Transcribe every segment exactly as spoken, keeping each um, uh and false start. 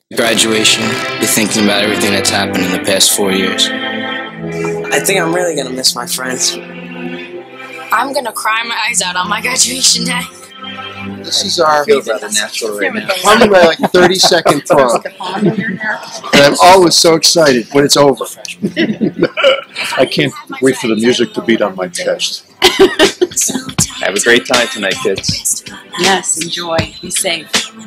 Graduation, you're thinking about everything that's happened in the past four years. I think I'm really gonna miss my friends. I'm gonna cry my eyes out on my graduation day. This is our I feel rather natural right now. probably my like thirty second prom, and I'm always so excited when it's over. I can't wait for the music to beat on my chest. Have a great time tonight, kids. Yes, enjoy. Be safe.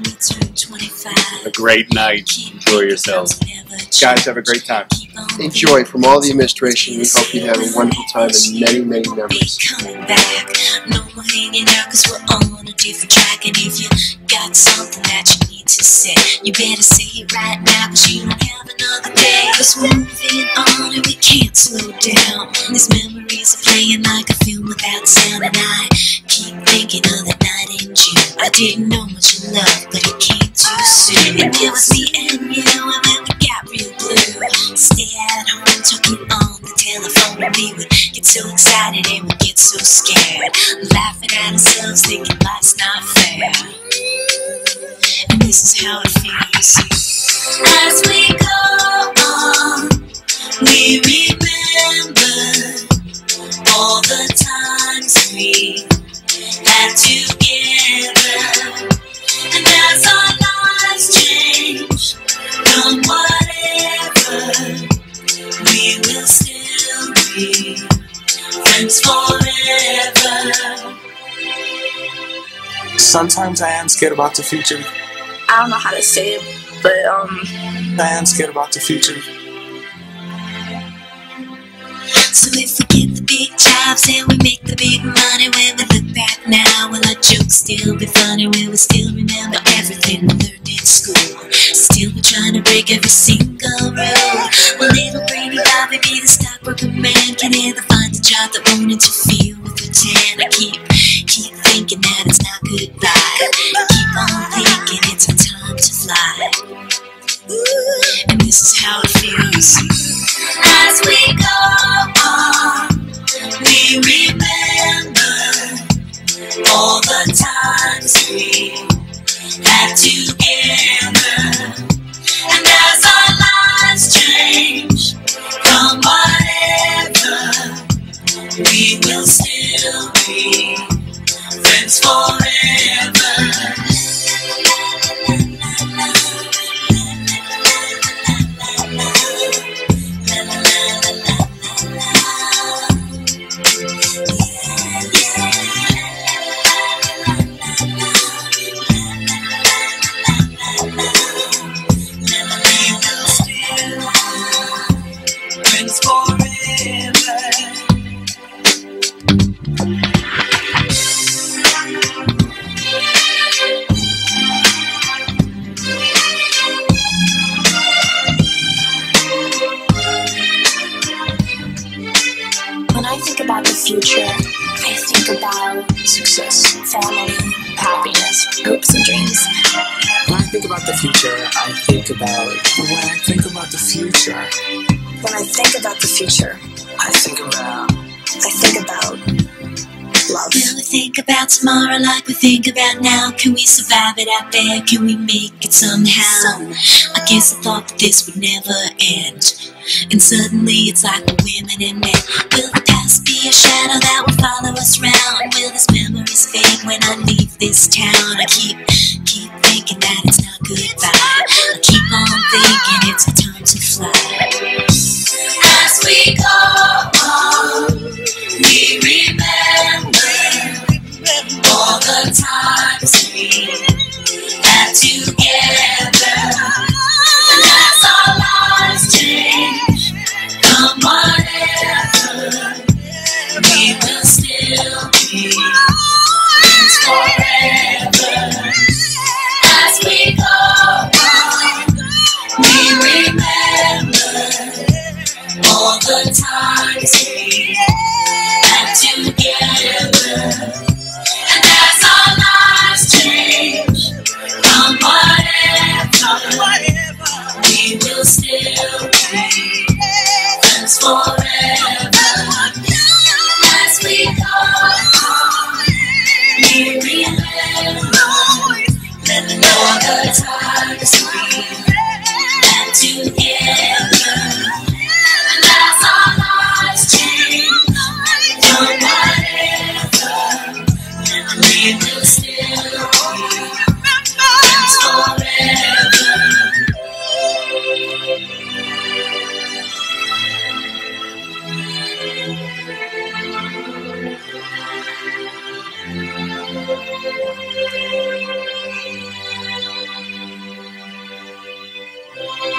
A great night. Enjoy yourselves. Guys, have a great time. Enjoy from all the administration. We hope you have a wonderful time and many, many memories. No more hanging out cause we're on a different track. And if you got something that you need to say, you better say it right now cause you don't have another day. Cause we're moving on and we can't slow down. These memories are playing like a film without sound. And I keep thinking of that night in June. I didn't know much of love, but it came too soon. And it was me and you, and then we got real blue. Stay at home talking on the telephone, and we would get so excited and we'd get so scared, laughing at ourselves, thinking life's not fair. And this is how it feels. As we go on, we remember all the times we had together. And as our lives change from whatever, we will still be friends forever. Sometimes I am scared about the future. I don't know how to say it, but um, I am scared about the future. So if we get the big jobs and we make the big money, when we look back now, will our jokes still be funny? Will we still remember everything we learned in school? Still we're trying to break every single rule. Will little brainy Bobby be the stockbroker man? Can ever find a job that won't interfere with the tan? I keep, keep thinking that it's not goodbye. Keep on thinking it's our time to fly. And this is how it feels. As we go on, we remember all the times we had together. And as our lives change from whatever, we will still be friends forever. when I think about the future, I think about success, family, happiness, hopes and dreams. When I think about the future, I think about... When I think about the future... When I think about the future, I think about... I think about love. Will we think about tomorrow like we think about now? Can we survive it out there? Can we make it somehow? I guess I thought that this would never end, and suddenly it's like we're women and men. Will the past be a shadow that will follow us round? Will these memories fade when I leave this town? I keep, keep thinking that it's not goodbye. I keep on thinking it's a time to fly. As we go on, we remember all the times we had together. And as our lives change from whatever, we will still be friends forever. As we go on, we remember all the times we had together. And as our lives change from one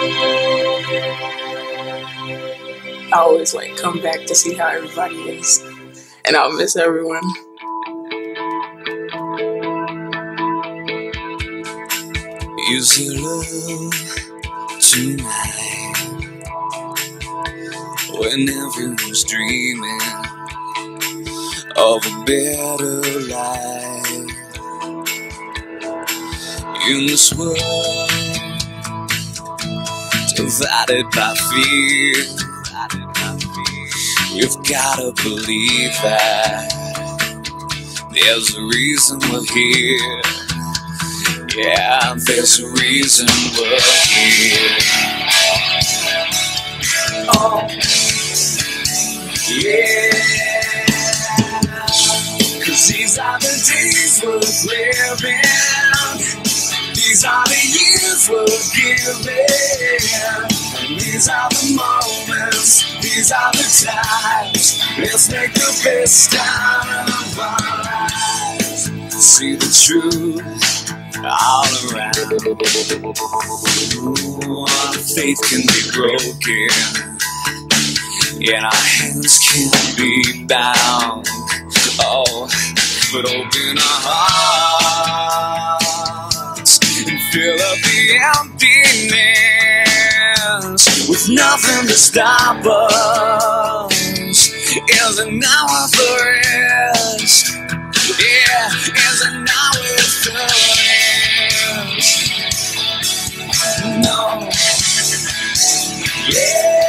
I always like come back to see how everybody is, and I'll miss everyone. Use your love tonight when everyone's dreaming of a better life. In this world divided by fear, we've gotta believe that there's a reason we're here. Yeah, there's a reason we're here. Oh, yeah. Cause these are the days worth living. These are the years worth giving. And these are the moments, these are the times. Let's make the best out of our lives. See the truth all around. Ooh, our faith can be broken, and our hands can be bound. Oh, but open our hearts and fill up the emptiness with nothing to stop us. Is an hour for rest. Yeah, is an hour for rest. No. Yeah.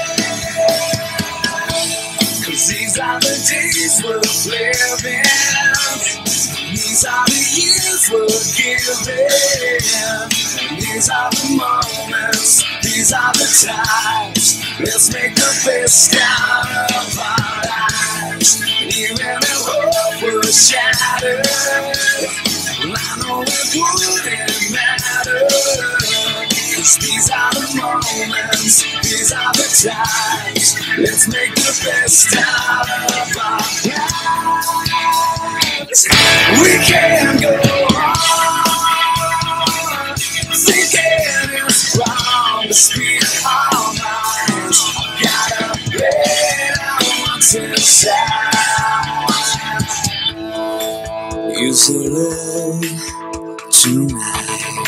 Cause these are the days worth living. These are the years worth giving. And these are the moments, these are the times. Let's make the best out of our lives. Even if hope was shattered, well, I know it wouldn't matter. Cause these are the moments, these are the times. Let's make the best out of our lives. We can go on, thinking it's wrong to speak our minds. Gotta let out what's inside. Use your love tonight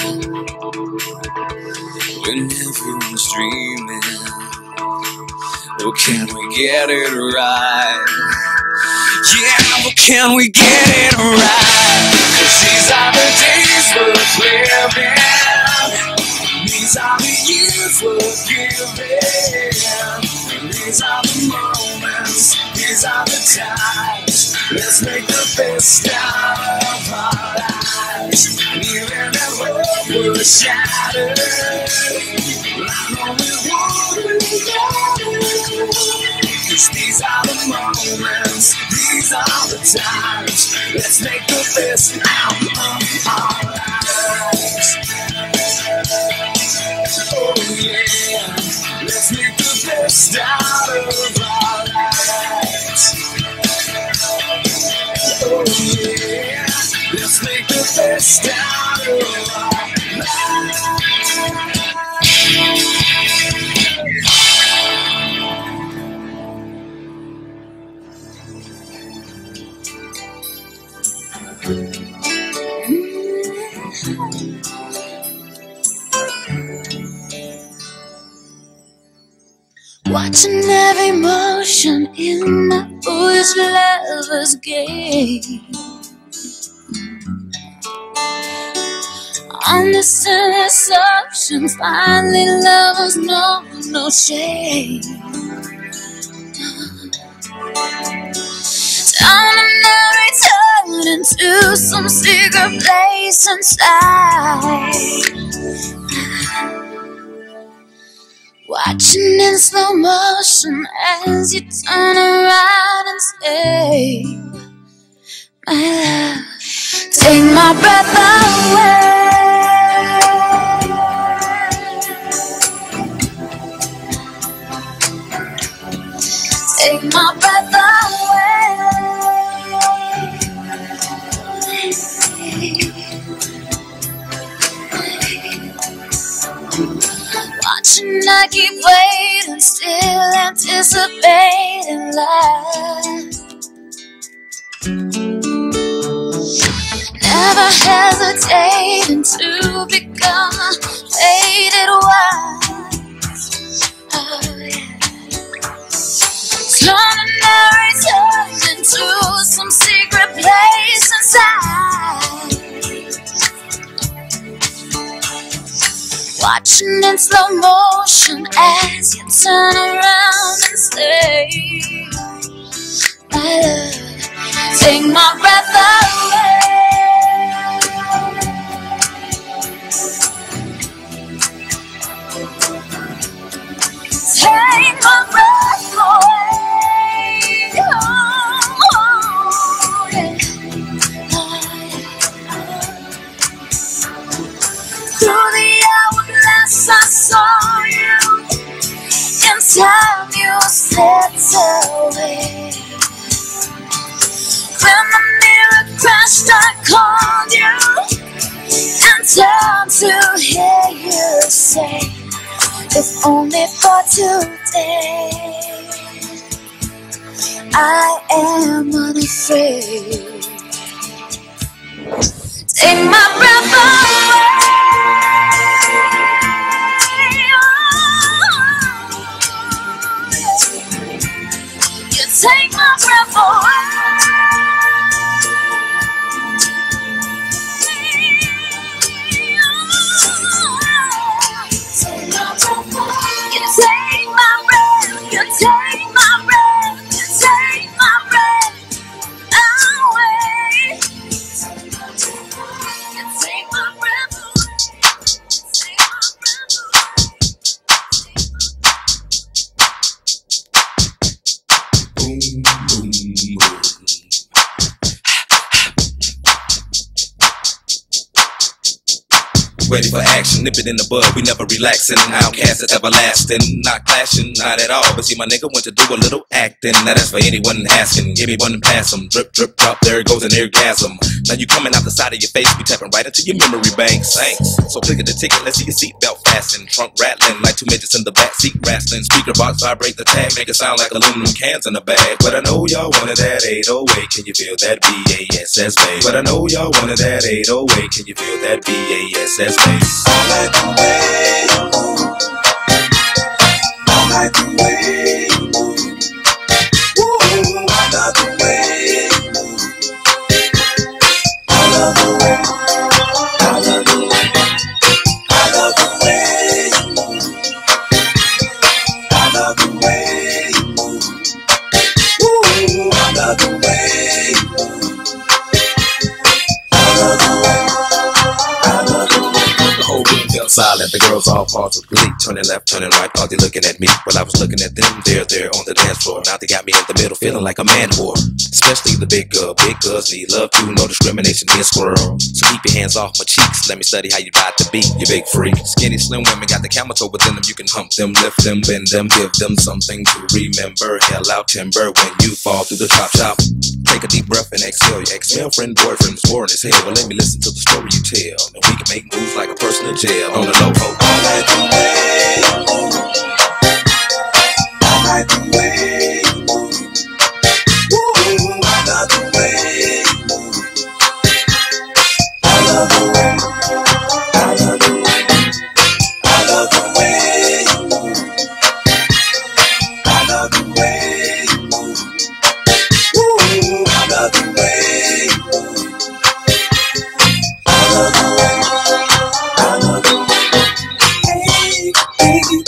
when everyone's dreaming. Oh, can we get it right? Yeah, but can we get it right? Cause these are the days worth living. These are the years worth giving. And these are the moments, these are the times. Let's make the best out of our lives. Even if hope was shattered, well, I know it wouldn't matter. Cause these are the moments, these are the times. Let's make the best out of our lives. Oh yeah, let's make the best out of our lives. Oh yeah, let's make the best out of our lives. Watching every motion in that boy's lover's game. Understand assumption, finally lovers know no shame. Time to now return into some secret place inside. Watching in slow motion as you turn around and say, my love, take my breath away. Take my breath away. Watching, I keep waiting, still anticipating life. Never hesitating to become a faded wife. Oh, yeah. Turning every turn into some secret place inside. Watching in slow motion as you turn around and say, my love, take my breath away. Take my breath away. Oh, oh, yeah. Through the hourglass I saw you. In time you slipped away. When the mirror crashed I called you and turned to hear you say, if only for today, I am unafraid. Take my breath away. You take my breath away. You take my breath, you take my breath, you take my breath away. You take my breath away, take my breath away. Boom, boom, boom. Ready for action, nip it in the bud, we never relaxing. Outcast is everlasting, not clashing, not at all. But see, my nigga went to do a little acting. Now that's for anyone asking. Give me one and pass them. Drip, drip, drop, there it goes an orgasm. Now you coming out the side of your face, we tapping right into your memory bank. Thanks. So click at the ticket, let's see your seatbelt fasten. Trunk rattling like two midgets in the back seat wrestling. Speaker box vibrate the tag, make it sound like aluminum cans in a bag. But I know y'all wanted that eight oh eight, can you feel that B A S S bass? But I know y'all wanted that eight oh eight, can you feel that B A S S bass? All night away, all night away, ooh, all night away, all of the way, all of the way, all of the way, all of the way, ooh, all of the way, all of the way. Silent, the girls all paused with glee, turning left, turning right, all they looking at me. Well, I was looking at them, they're there on the dance floor. Now they got me in the middle, feeling like a man whore. Especially the big girl, big girls need love too, no discrimination, be a squirrel. So keep your hands off my cheeks, let me study how you ride the beat, you big freak. Skinny, slim women got the camel toe within them, you can hump them, lift them, bend them, give them something to remember. Hell out timber when you fall through the top shop. Take a deep breath and exhale. Your ex-girlfriend, boyfriend was boring as hell. Well, let me listen to the story you tell, and we can make moves like a person in jail. On the low, ho, all night away, all night away, ooh, all night away, all of the way, all of the way, all of the way, all of the way, ooh, all of the way, all of the way. Baby,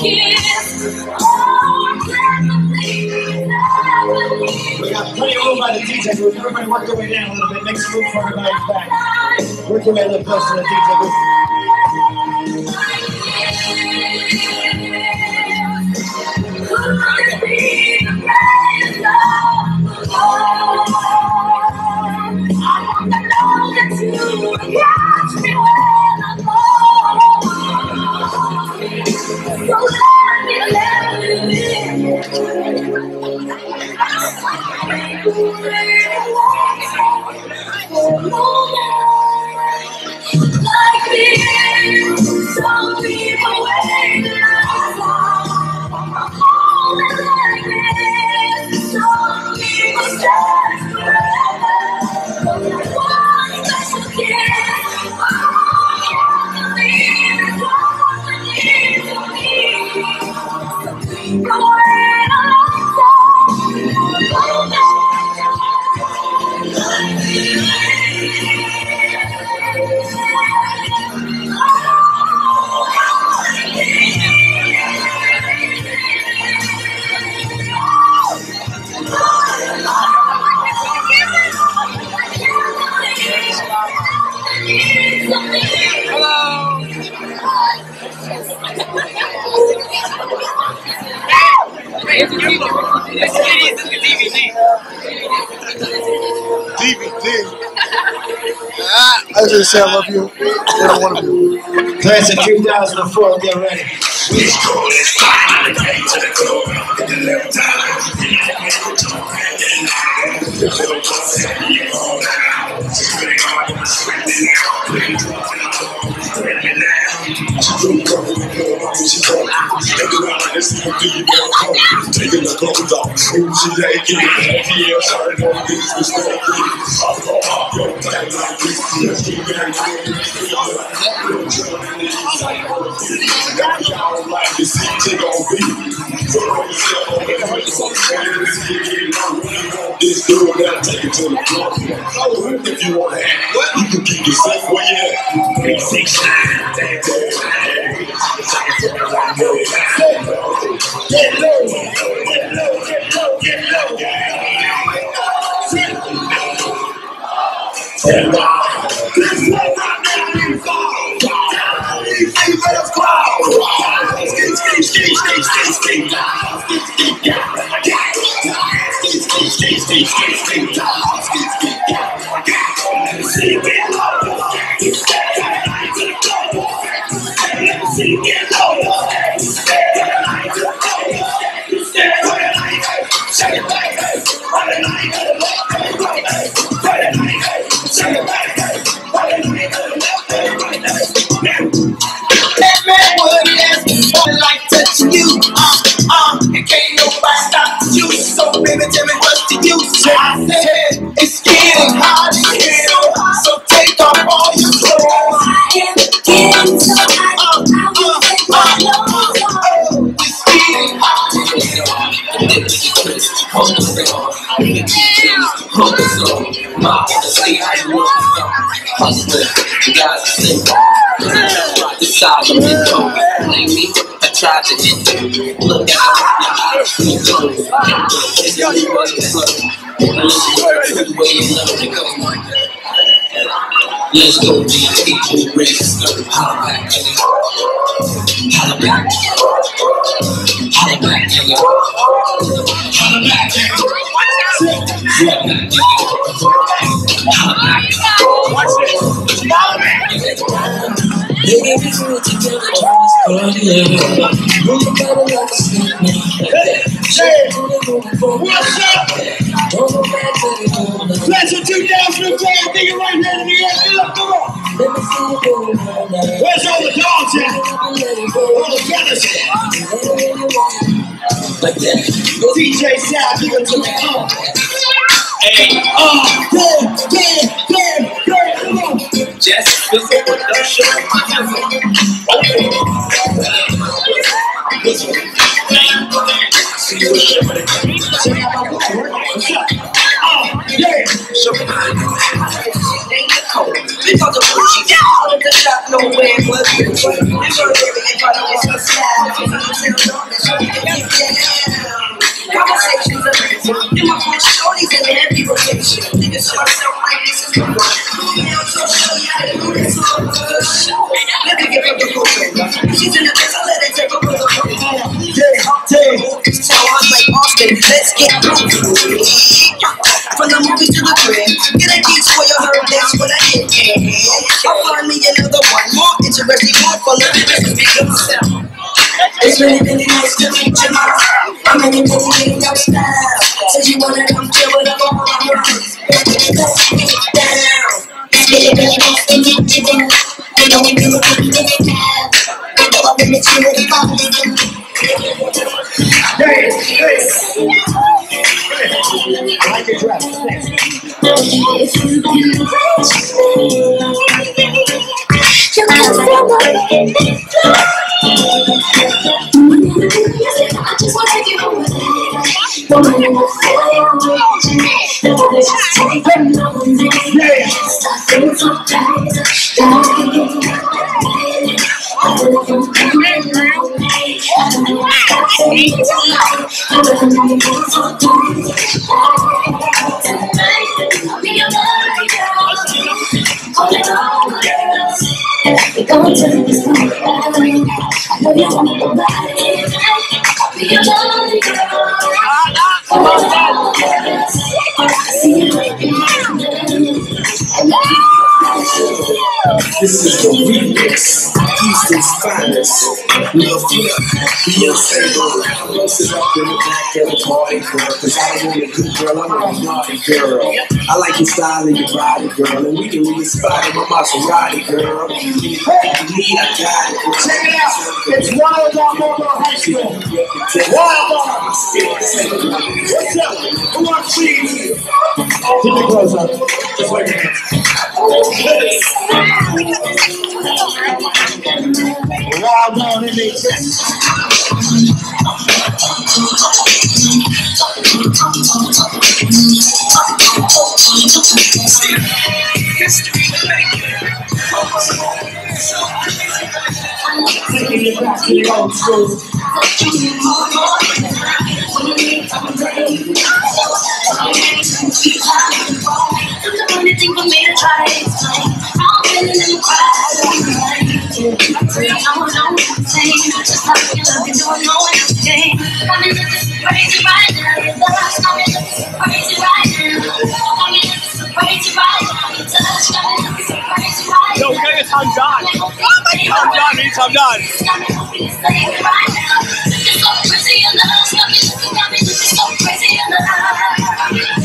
We got plenty of room by the D J booth. Everybody work their way down a little bit. Make some room for everybody's back. Work your way a little closer to the D J booth. Like this, some people wait like this, some people search forever. One special kiss, oh, can't believe it's all I need for me. Go wait a long time, D V D. Ah, I was gonna say I love you. They don't want to be. Class of two thousand four, get ready. Let's go, let's go. To the club, get the left time. Taking the clothes off, who she like it? Yeah, sorry, no, this was not good. I'm going to like this. Yes, you got y'all like to see take on beat. This dude gotta take it to the floor. If you want to act, you can keep the same way you at. Six nine. Get low, get low, get low, get low. And uh, this is what I'm doing for. You better crawl. Skate, skate, skate, skate, skate, skate. Skate, skate, skate, skate, skate, skate. Let me see you get low. Let me see you get low. That man would ask me for like touching you, uh, uh, and can't nobody stop you. So baby, tell me what's the use? I said it's getting hot in here, so take off all your clothes. It's getting so hot, I will take my clothes off. It's getting hot in here. Hold the door, hold the door. Ma, see how you look. Hustler, you guys are sick. Decide to be cold. Blame me, I tried to hit you. Look at your eyes, you close. It's your body slow. Let's go, G. People race. Holla back, nigga. Holla back. Holla back, nigga. Holla back, nigga. Holla back, nigga. Watch this. Holla back, nigga. They gave me food together on this party, yeah. Roll the bottle like a snake, man. Hey, what's up? Class of two thousand four, I think it right hand in the air. Come on. Where's all the dogs at? All the fellas at? Like that. D J Sal, give it to me. Uh. Hey, uh, yeah, yeah, yeah, yeah, come on. Just visit with the show. See you later. What's up? Oh, yeah. Because the bougie down, the shop nowhere but you. You know, if I don't get some She's in the best, I let her take a look. It's how I'm like Austin. Let's get from the movies to the crib. Get a beat for your heard, that's what I did. I'll find me another one more interesting, more fun. It's really, really nice to meet you, ma. I'm really, really getting your style. Said you wanna come chill with a ball. Let's get down. It's really, really nice to meet you, ma. You know we really, really get it now. You know I'm really chill with a ball. Hey, hey. I like your dress. I just want to take you home with me. Woman in the field, the boy just take it over me. Stop feeling so tight. I don't know if I'm coming around me. I don't know if I'm saying it right. I don't know if I'm so tight. Tonight, I'll be your lonely girl. Hold it on, girls. We're going to this night. I know you want the body. I'll be your lonely girl. Hold it on, girls. I see you right now. This is the remix, Houston's finest. Lil Flip, Beyonce, go sit up in the back of the party, girl. Cause I don't want a good girl, I want a naughty girl. I like your style and your body, girl. And we can really spot it, my Maserati, girl. Hey, me, I got it, girl. Check it out. It's Wild on Marlboro High School. Wild on. What's up? Who wants cheese? Keep your clothes up. Just wait a minute. Wild on in the chest. Taking it back to the old school. The only thing for me to try is I'm feeling in the crowd. I want to say just how you love you, doing no one else can. I'm in this crazy right now. I'm in this crazy right now. I'm in this crazy right now. You touch, I'm in this crazy right now. Yo, get it, I'm done. I'm done, means I'm done. You're so crazy in love. You're so crazy in love.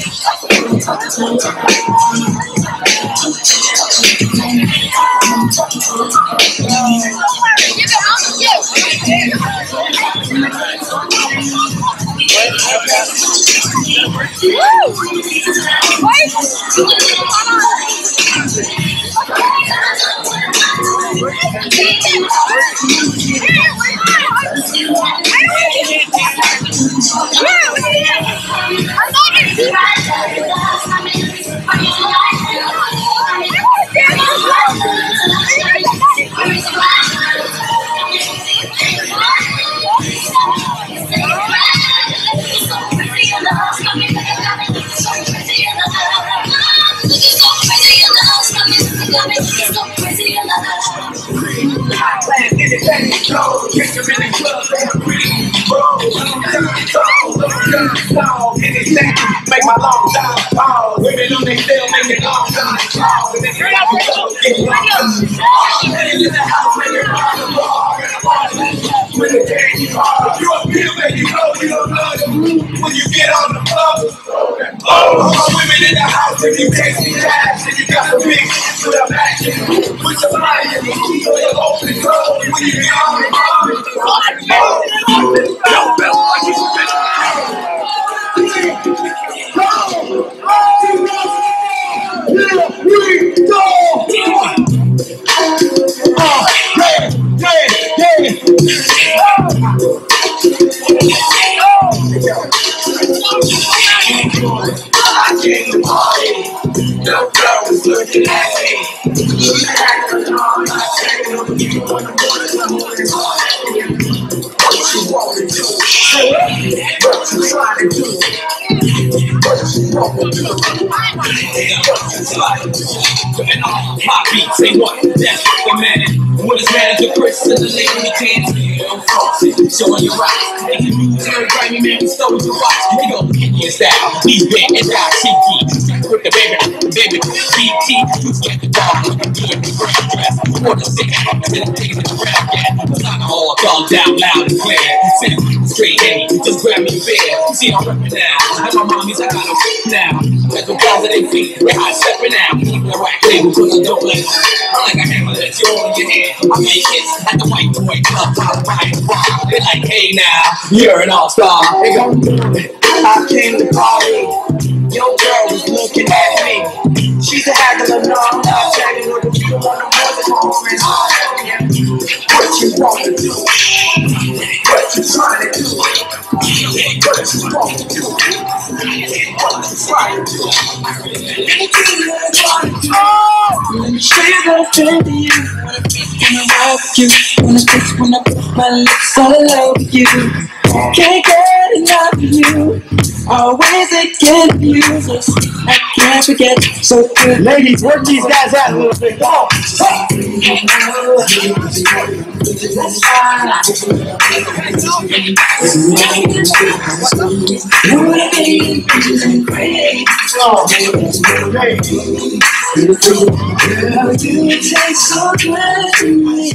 Make my long time fall. Women on they still make it long time fall. And then you got to go get long time. And in the house, make it long time fall. When the day you are, you a pill, baby, you know you don't love it. When you get on the floor, oh, my women in the house, if you take me cash, and you got some big shit to the back, put your money in the key, so you'll open the door. When you get on the floor, yo, Bill, I just I came to party, the girl was looking at me. What you want to do? What you trying to do? What you And all my beats say what? That's the man. When it's manager Chris and the lady you can't see. I'm frosty, showing your rocks. If you lose her, grimy man, we stole your watch. We gon' get your style. These bad and die cheeky. With the baby, the baby, B T. You get the dog, looking good in the grand dress. For the six, and then I'm taking the grab cat. Cause I'm all gone down loud and clear. Sit straight in, just grab me fair. See, I'm ripping now. And my mommies, I got them fit now. Let them balls at their feet. We're high stepping out. Keep the rack label, cause I don't let it. I'm like a hammer that's all in your hand. I make hits at the white boy club. I'm right, rock. They're like, hey now, you're an all-star. They gon' do it. I came to party. Your girl was looking at me. She's a haggler, no, I'm not tagging her, but you don't want no more than home friends. What you want to do? What you trying to do? What you want to do? What you trying to do? Let me show you what I feel to you. When I walk you, when I kiss, when I put my lips all over you. Can't get enough of you. Always again you. I can't forget. So good. Ladies, work these guys out a little bit. Come on. Girl, you taste so good to me.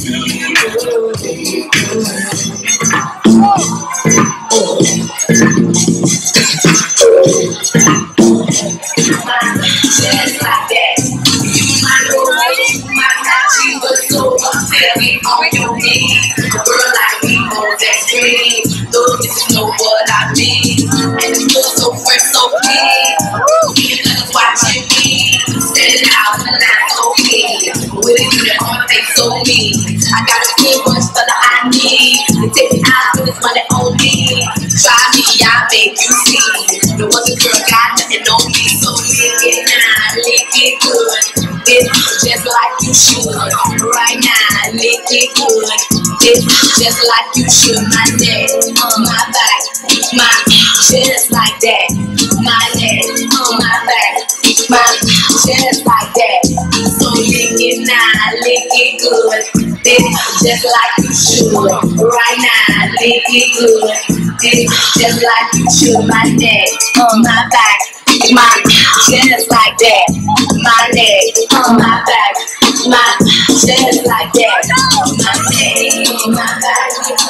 Just like that. You my girl, my Nachi was so upset on your knee. Girl like me on that screen. Those bitches know what I mean. And it feels so fresh, so clean. Even niggas watching me. Standing out and not so clean. With it in on my face so mean. I got a good bunch for the I need. To take me out with this money on me. Try me, I'll make you see. The other girl got nothing on me. So lick it now, lick it good. It's just like you should. Right now, lick it good. It's just like you should. My neck, my back, my just like that. My neck, my back, my just like that. So lick it now, lick it good. It's just like you should. Right now, lick it good. It's just like you should. My neck, my back, my just like that. My neck, my back, my just like that. My neck, my back,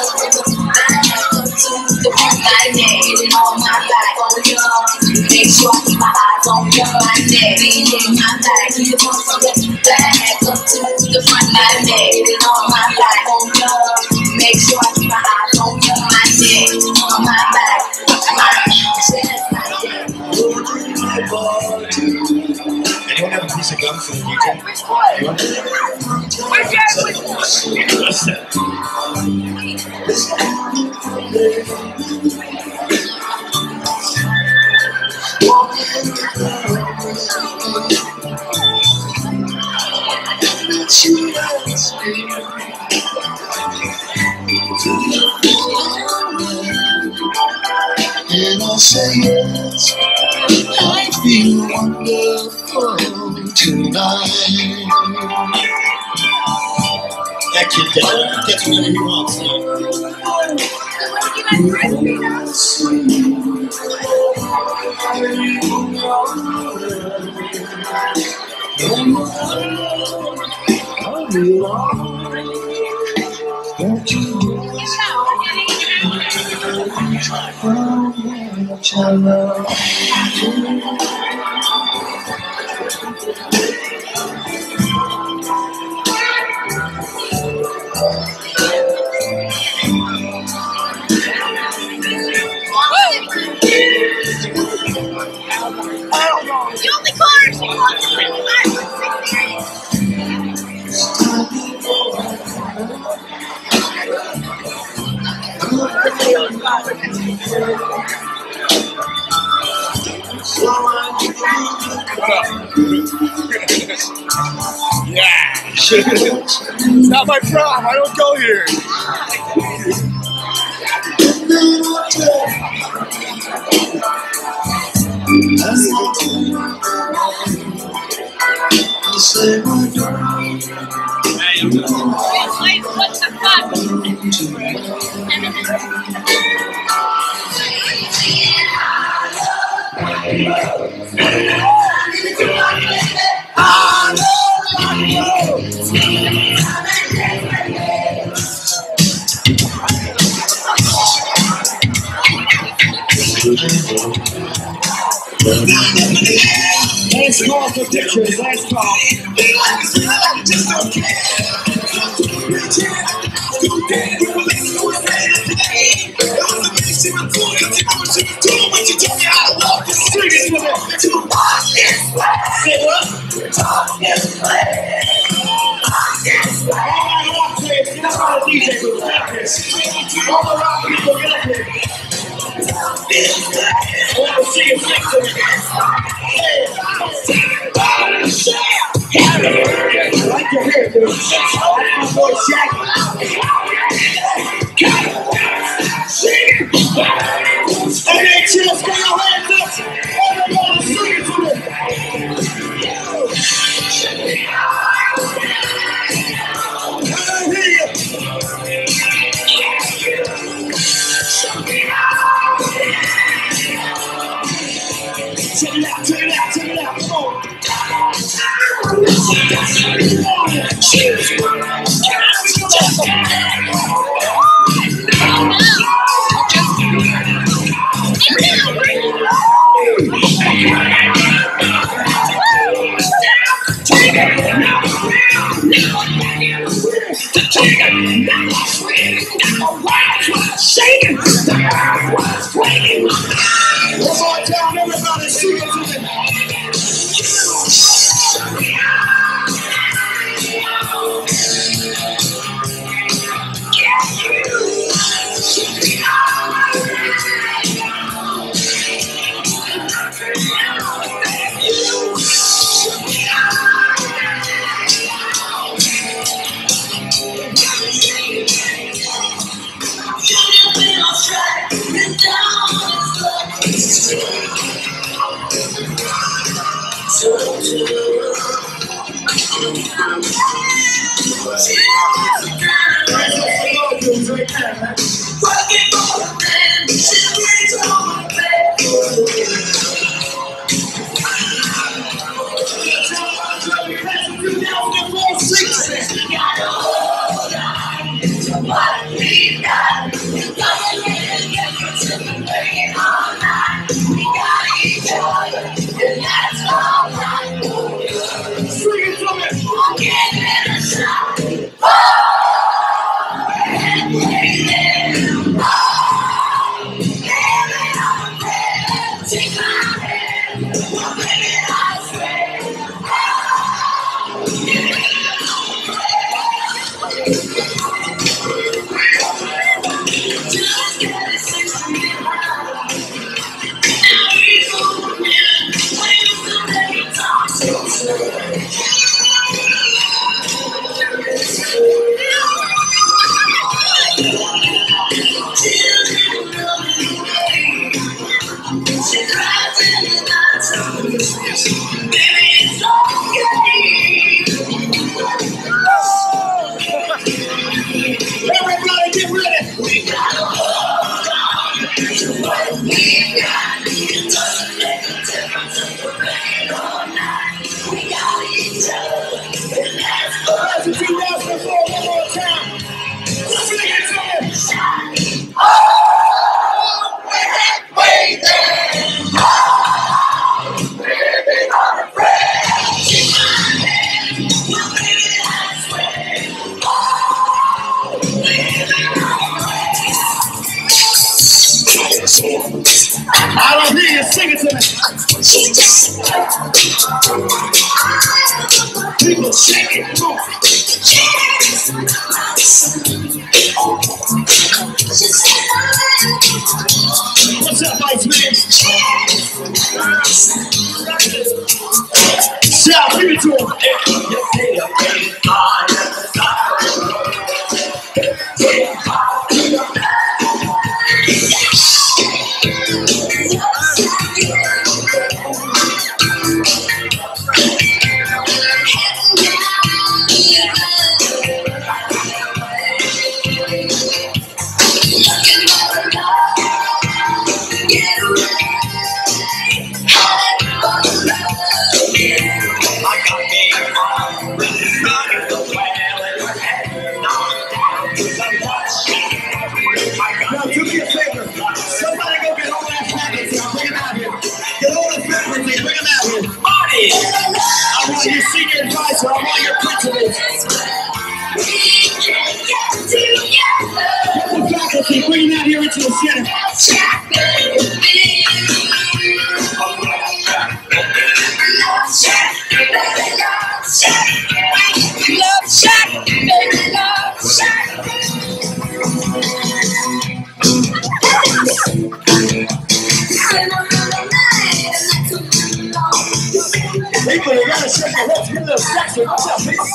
my neck, on my back, on your. Make sure I keep my eyes on your. My neck, my back, back up to the front. My neck, on my back, on your. Make sure I keep my eyes on your. My neck, on my back, my just like that. Anyone have a piece of gum for the D J? And I'll say yes, I feel wonderful tonight. That kid gets, gets whatever he wants. I'll be alright. Don't you just how much I love you. You only cars. Yeah. Not my prom. I don't go here. What the fuck? Last call for pictures, last call. All the rock people get up here. I want to see you next to me. I like your hair, dude. That's my boy Shaq. Okay, chills, get your hands up. Everybody sing it to me. I hear you. Check it out, check it out, check it out, come on. One more time, everybody, sing it to me. Everybody get ready. We gotta hold on to what we got. It doesn't make a difference if we're rain or not. We got each other, and that's us. Let's do that before one more time. Sing it to me. Oh, we're way there. Oh, living on a prayer. Take my hand, we'll make it, I swear. Oh, living on a prayer. I don't hear you. Sing it to me. People shake it. Come on. What's up, Vice Man? Shout, give it to him. Now, do me a favor. Somebody go get all that package and bring them out here. Get all the papers and bring them out here. Marty! I want your senior advisor. I want your principals. Get the faculty. Bring them out here into the center. Love shack, baby, love shack. People, you gotta shake your hips. Get a little sexy. What's up, people?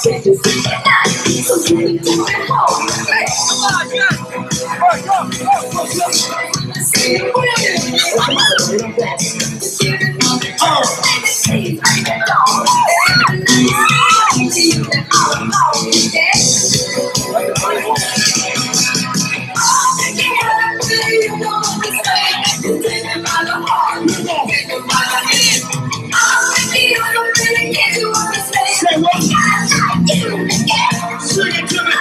Say what? Sing it to me.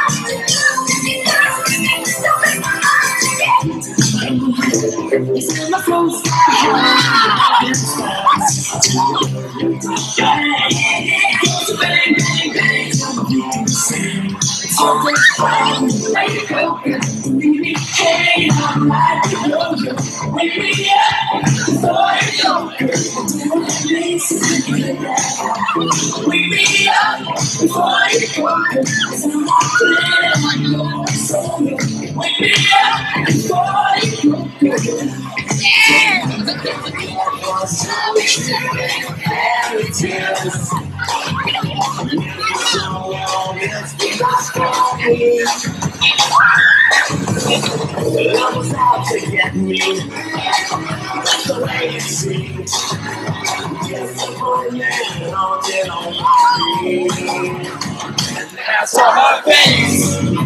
Love out to get me. That's the way it seems. Just a moment, I'll get on my feet. And that's for her face.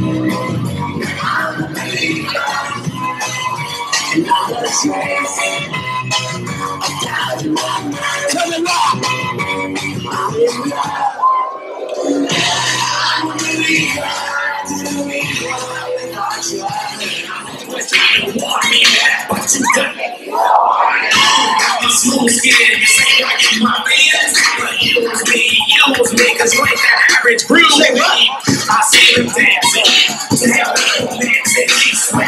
And all the trace. Turn it up. I'm in love. I'm really glad to be glad without you. Smooth skin, say like in my bands, but you was me, you was me, cause you ain't that average groove with me. I see them dancing, to hell with them dancing, she sweat.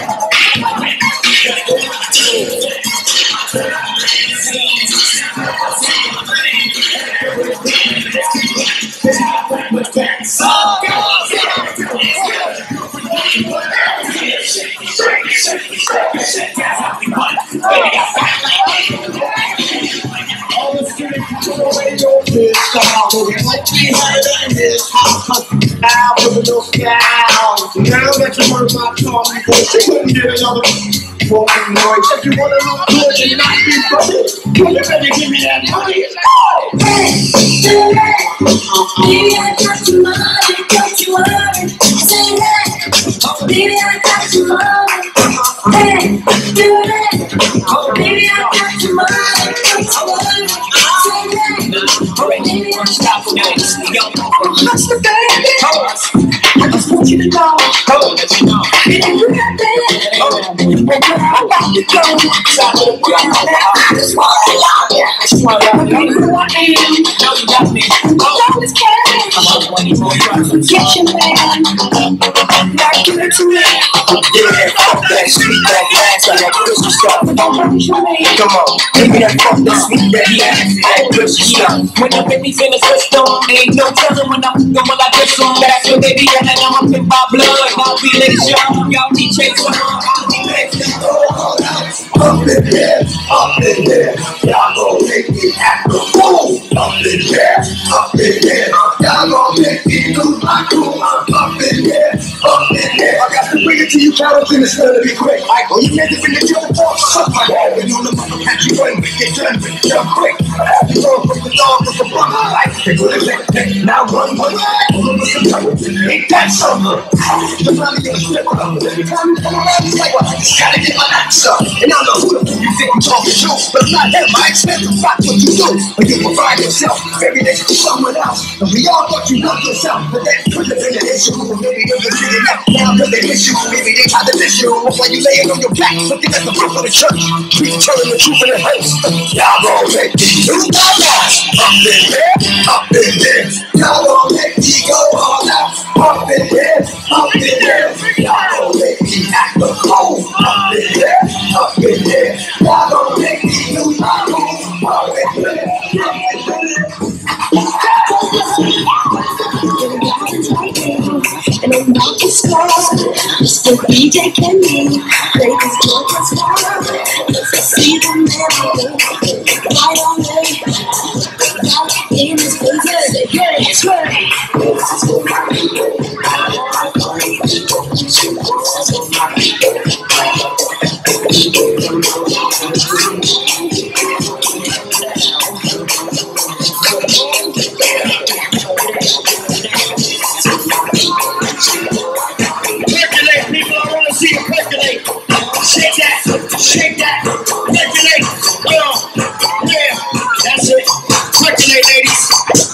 So now that you heard my talk, she couldn't get another fucking noise. If you wanna look good and not be funny, you better give me that money. Hey, baby, I got your money, got your money. Say that, baby, I got your money. Hey, do that, baby, I got your money, got your money. Say that, baby, I got your money. That's the baby. I just want you to know. Oh, that you know. It ain't you got that. Oh, and girl, I got to go. I just want to love you. I just want to love you. Who I am. No, you got me. Oh, it's cash. I'm a money boy. Get your man. Now give it to me. Yeah, fuck that sweet, that ass, that pussy stuff. Come on, give me that fuck that sweet, that ass, that pussy stuff. When the baby's in the system, ain't no telling when I'm going like this one. That's what they be and I'm up in my blood. I'll be relation, y'all be chasing. Up in there, up in there, y'all gon' make me act a fool. Up in there, up in there, y'all gon' make me lose my cool. Up in there, up in there, I got to bring it to see you counting, it's gonna be quick. Michael, you can't defend the triple four. Suck my head, and on the mother catch you run, get done, jump quick. You go from the dog with the brother. Like, they go to that, now run, run, ain't that something? The money gonna slip up. Every time you come around, it's like, well, I just gotta get my axe up. And I don't know who the fuck you think you talking to, but I'm not him. I expect to rock what you do. But you provide yourself every day for someone else. And we all thought you loved yourself, but that could have been an issue. Maybe they were sitting up now because they miss you. Maybe they tried to miss you. While you laying on your back, looking at the roof of the church. Preach telling the truth in the house. Y'all gon' make me do my life. Up in there, up in there. Y'all gon' make me go all out. Up in there, up in there. Y'all gon' make me act the cold. Up in there, up in there. Y'all gon' make me do my move. Up in there, up in there. And I'm not the star, just the D J can be. Play this book as well. See the melody, right on me. Right in his face, yeah, it's right. Percolate, people, I wanna see you percolate. Shake that, shake that, percolate. Yeah, yeah, that's it. Percolate, ladies.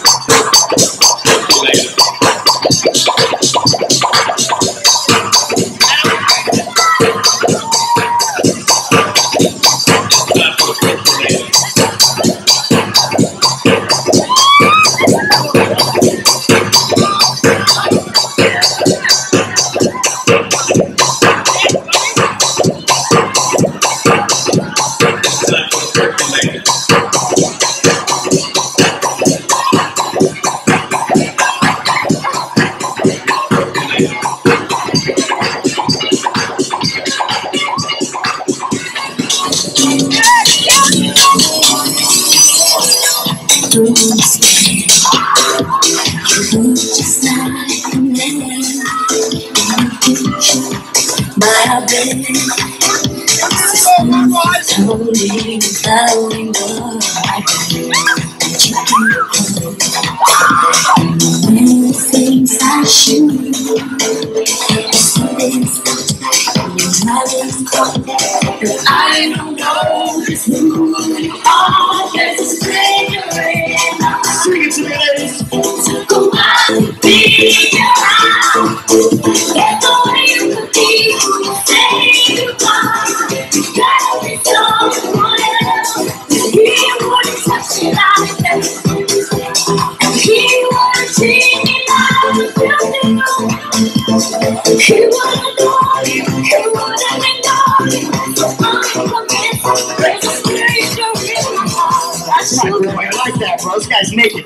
I don't know just who you are. There's a stranger in my heart. Sing it to me, ladies. So go on, be around. Get the way you could be. Say goodbye. You gotta be someone else. He wouldn't touch it like that. And he wouldn't treat me like you do. He wouldn't know you. He wouldn't ignore you. So I'm convinced there's a stranger in my heart. That's right, boy. I like that, bro. This guy's naked.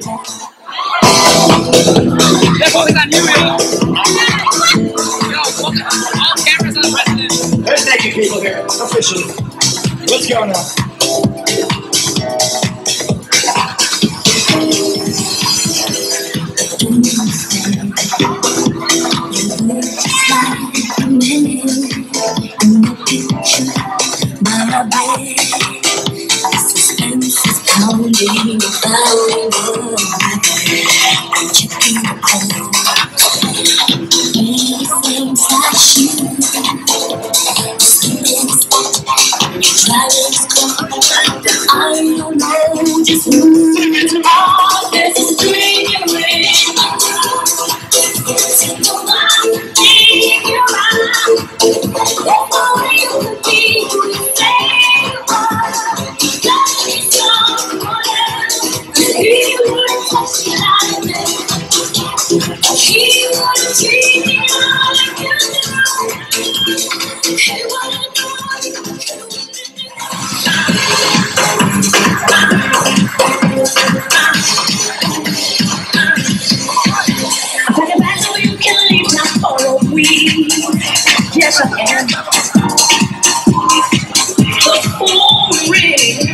They're focused on you, yo. Yo, all cameras on the president. There's naked people here, officially. Let's go now. I don't know just who you are. There's a stranger in my heart. So go on, be around. That's the way you could be. Say goodbye. You gotta be someone else. He wouldn't touch you like that. He wouldn't treat me like you do. He wouldn't know you. Take it back so you can leave now for a week. Yes, I am. The phone rings.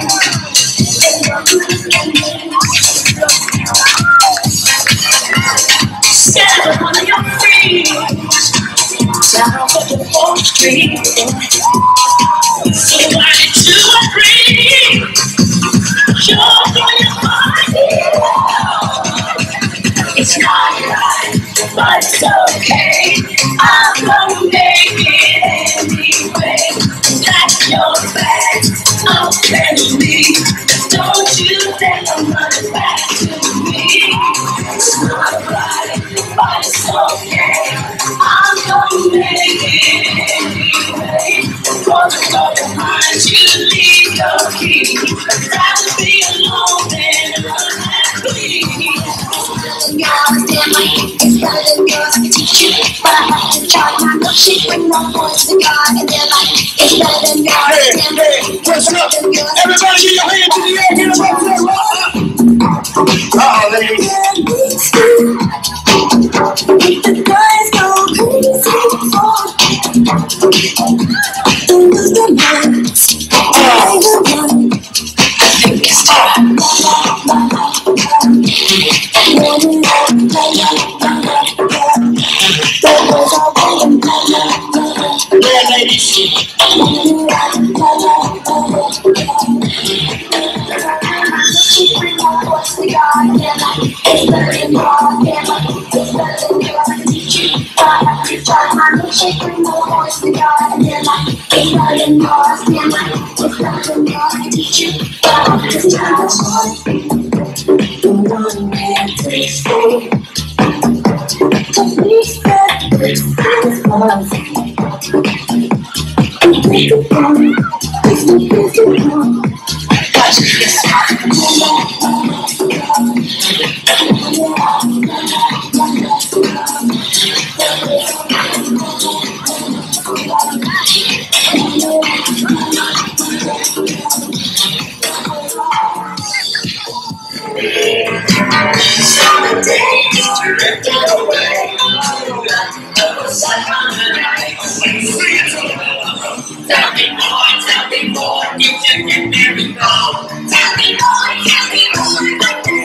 Stand up on your feet. down for the whole street. So one, two, three. You're gonna find it. It's not right, but it's okay. I'm gonna make it anyway. Pack your bags, I'll send me. Don't you think I'm running back to me? It's not right, but it's okay. I'm gonna make it anyway. Gonna go behind you, leave your key. I'd rather be alone than unhappy. Yours, damn, my it's better than yours. I can teach you, but I have to try. My milkshake bring my voice to God, and they're like, it's better than yours. Hey, hey, what's up? Everybody get your hands in the air, get them up there, oh, ladies. The guys go crazy for lose their minds. I think it's time. Yeah, ladies. Tell me more, tell me more, you can get married now. Tell me more, tell me more,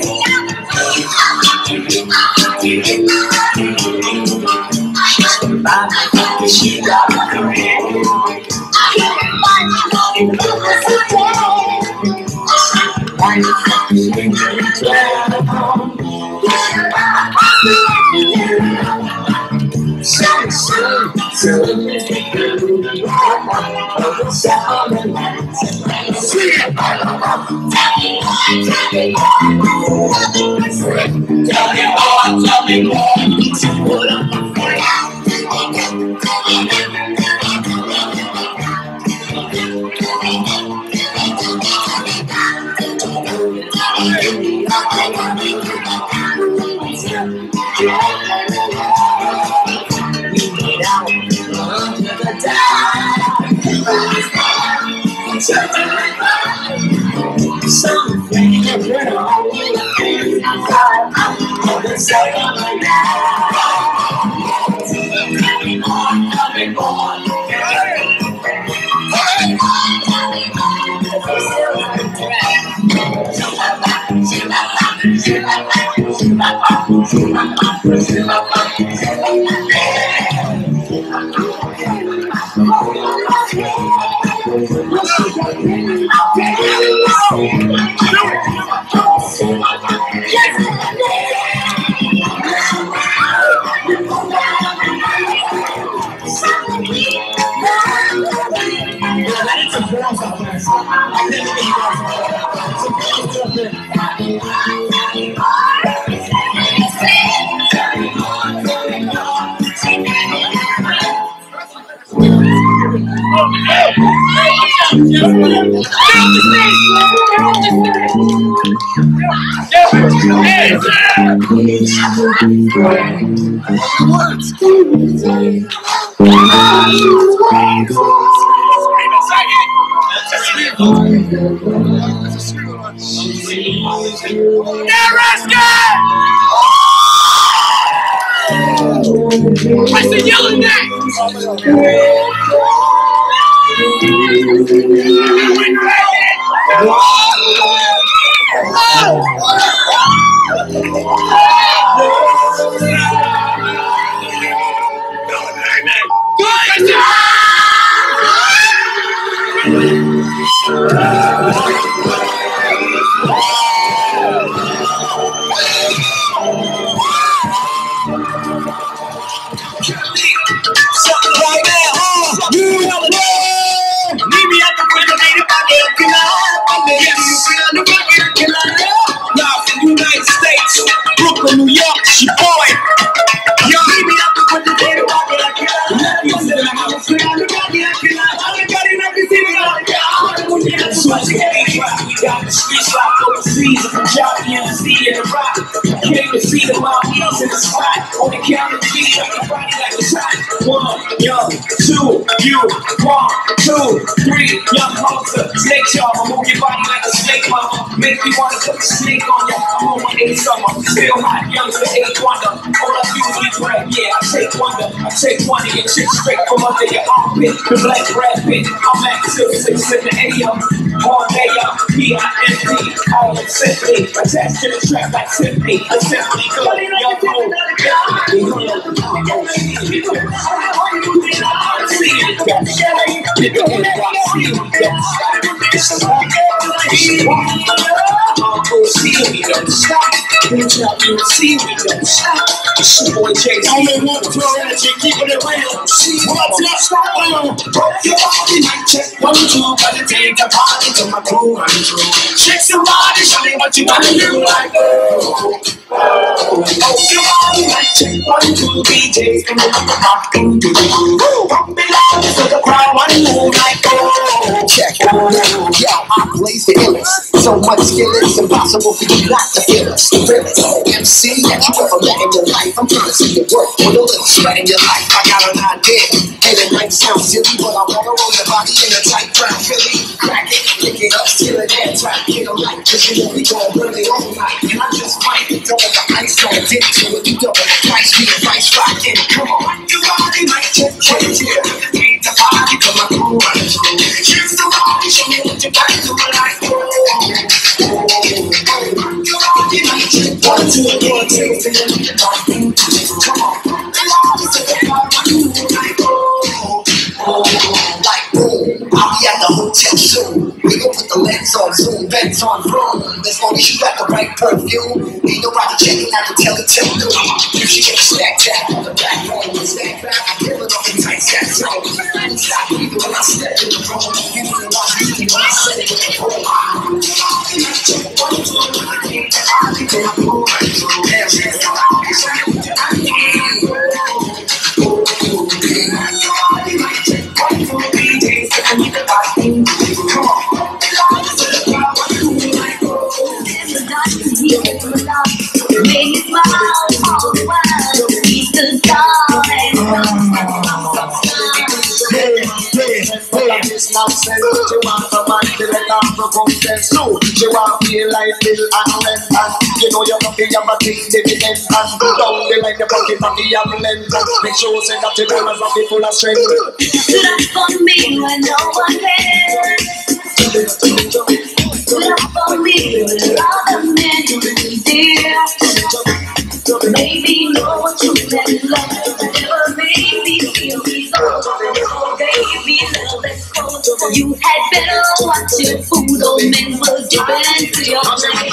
she got a career. I can't find my love in tell me more, tell me more. Put up my foot. I said yelling that! Go It's your boy. Yo, leave me up to put the day to rock it like that. Let me sit in the house, sit on the rock it like that. I got enough to see me like that. Switch the game rock. We got the streets locked overseas. From Johnny and the C and the rock. Came to see the wild wheels in the spot. On the count of three, like a body like a shot. One, yo, two, you, one, two, three, young hunter. Snake charmer, move your body like a snake mama. Make me wanna put a snake on ya. I'm on my eighth summer. Still hot, youngster, eighth wonder. All I do is eat bread, yeah, I take wonder. I take one of your chicks straight from under your armpit. The black Brad Pitt, I'm at till six in the A M. All day up, P I M P, all in simply. Attached to the trap like simply. A simply good, young old. See we don't stop. Bitch up, you see we don't stop. It's your boy Jay. Only one floor energy, keeping it real. What's up? Stop on. Broke your body, mic check one two. Gotta take the party to my crew and crew. Shake some body, show me what you wanna do. Like oh, oh. Broke your body, mic check one two. D Js coming up the hot thing to the crew. Pump it loud so the crowd wanna move like oh. Check oh. Yo, I blaze the illest. So much skill it's impossible for you not to feel us. The realest M C that you ever met in your life. I'm trying to see you work with a little sweat in your life. I got an idea, and it might sound silly, but I wanna roll your body in a tight brown Philly. Crack it, pick it up, steal it, and try to get a light. Cause you know we gon' burn it all night. And I just might double the ice on the dick to it. You double the price, be a price rockin'. Come on, your body might check, check, check. Ain't the body, come on, cool, run it through. Here's the body, show me what you got to do. Like, oh. One, two, one, two, three, come on. Like boom, I'll be at the hotel soon. We gon' put the lens on zoom, vents on Prom. As long as you got the right perfume, ain't nobody checking out the tell-it-tell do. If she get a snack tap on the back room, the snack back, I give it off in tight stack zone. Stop even when I step in the room. You need to watch me when I set it with the pole. Now say she want a man to let her go confess too. She want feel like Bill and Ren. And you know you're happy, you're a big dividend. And down the line, you're pocket of the ambulance. Make sure say that the dollars are full of strength. Stood up for me when no one cared. Stood up for me when other men dear. Maybe know what you meant, love never made me feel so. Baby, love that's cold. You had better watch your food. Old men were given to your plate.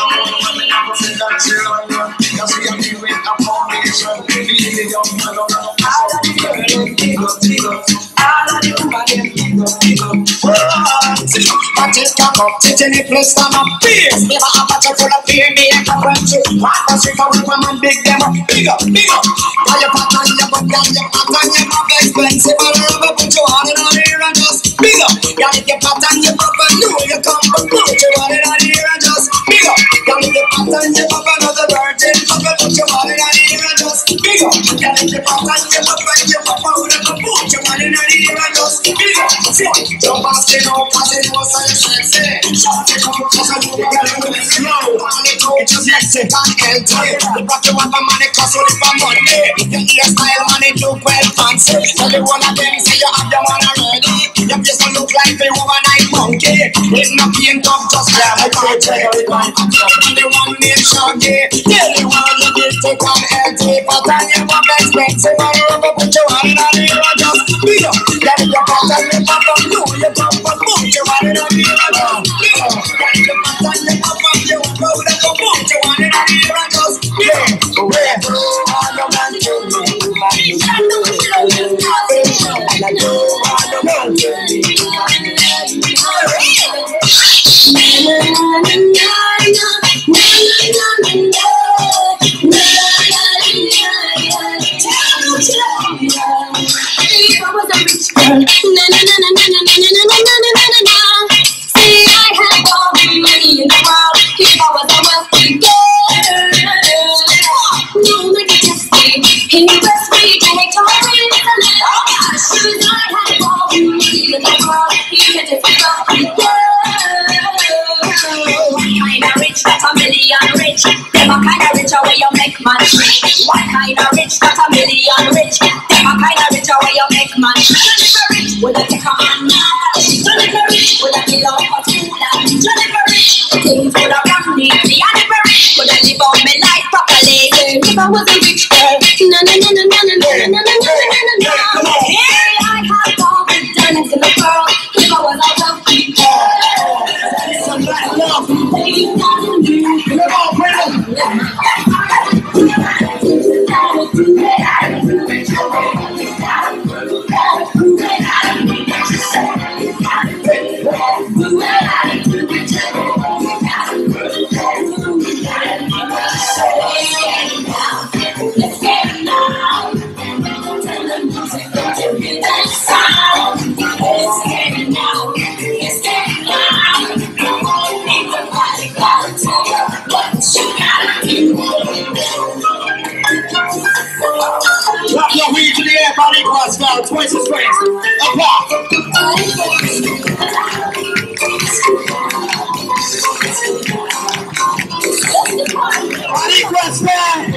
I just got up, sitting in place on my fears. Never have a full of fear, me and my friends. Why does it go with my big them up? Big up, big up. Now your pattern, your butt, your pattern, your butt, expensive. But I never put your hand in on here and just big up. Y'all if your pattern, your butt, but you you come, but put your hand in on here and just big up. Y'all if your pattern, your butt, another virgin, but put your hand in on here and just big up. Y'all if your pattern, your butt, your butt, put your hand in on here and just big up. Jump and skin out, cause it was so sexy. Shut it up, cause I know you're getting slow. And it go just exit and enter. The rock you want the money, cause you live for money. Your hairstyle, man, it look well fancy. Tell you one of them, say you have the one already. Your face will look like the overnight monkey. It's not paint up, just grab a project. And the one named Shaggy. Tell you all you did to come empty. But I am a expensive. I never put your hand on the road, just be up. Get your pattern, you pop up, do you pop up, put your hand on the road. Be up. Get your pattern, you pop up, you go down, put your hand on the road, just be up. Where do all your man to me? And I do all your man to me. Na na na na na na na na na na na na na. See, I have all the money in the world if I was a wealthy girl. No one could just say he was free to make all the money. Shoes, I have all the money in the world. He could just be wealthy girl. Kinda rich, that's a million rich. Them a kinda rich, where you make man rich. What kinda rich, that's a million rich. Them a kinda rich, where you make man rich. With a take a man now, Johnny rich. With a kill out for two lads, Johnny rich. Things would have run me, the animal rich. Would have live on my life properly. If I was a rich girl, na na na na na na na na na na na na. Hey, I have all the diamonds in the world. If I was a wealthy girl. Drop your weed to the air, body cross down, twice the strength. Apart. Body cross down.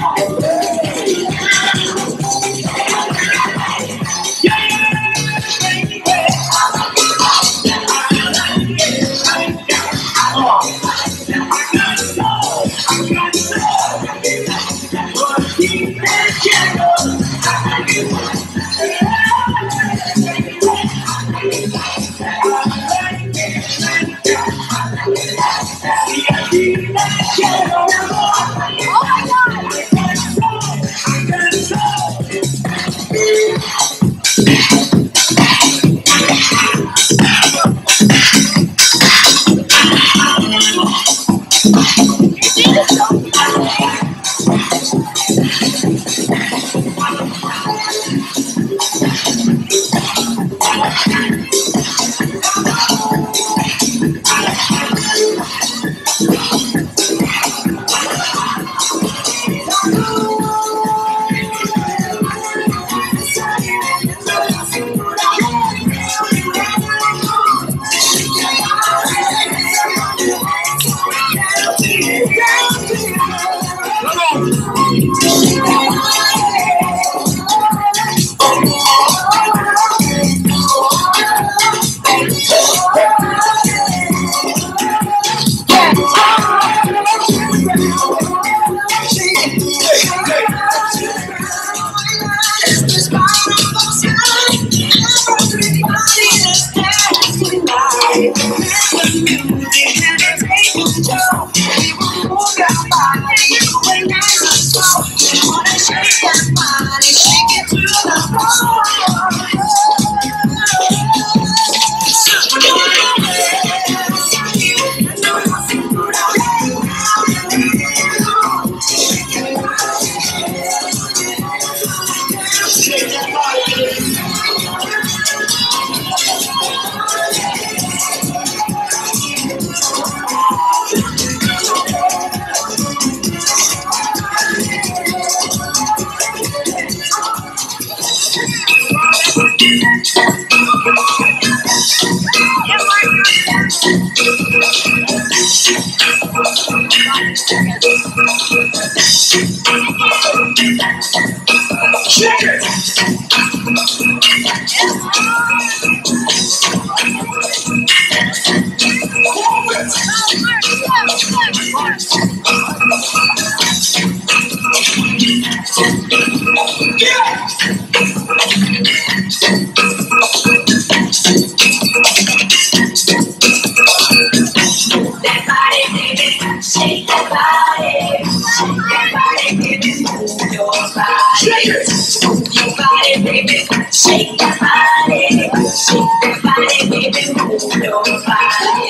Shake that body, shake that body, baby, move your body.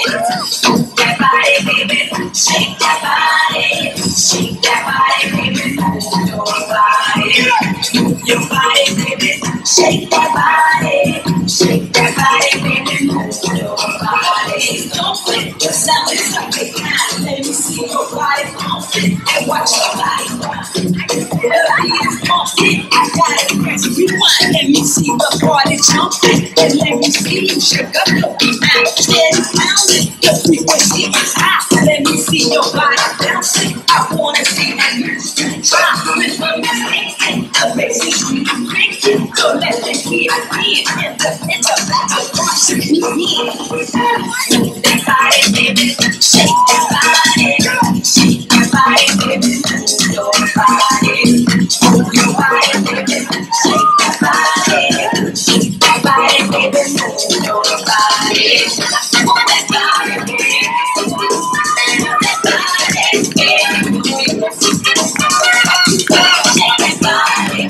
That body, baby, shake that body, shake that body, baby, move your body. Move your body, baby, shake that body. see the party jumping, and let me see you shake up your behind. Steady pounding, the frequency is high. Let me see your body bouncing. I wanna see you try with the dancing. The basic you crazy, so let me hear it in the interval parts to be in. Move that body, baby, shake that body, shake that body, baby, move your body, move your body, baby, shake that body, shake that body, baby, move your body, move that body, baby, move that body, baby, shake that body, shake that body,